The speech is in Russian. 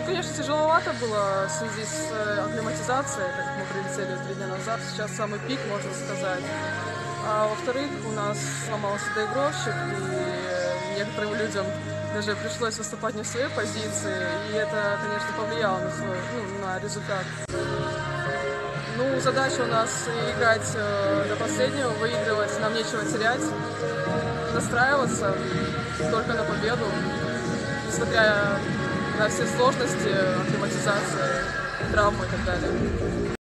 конечно, тяжеловато было в связи с акклиматизацией, так как мы прилетели 3 дня назад. Сейчас самый пик, можно сказать. А во-вторых, у нас сломался доигровщик, и некоторым людям даже пришлось выступать не в своей позиции, и это, конечно, повлияло на результат. Ну, задача у нас играть до последнего, выигрывать, нам нечего терять, настраиваться только на победу, несмотря на все сложности, акклиматизации, травмы и так далее.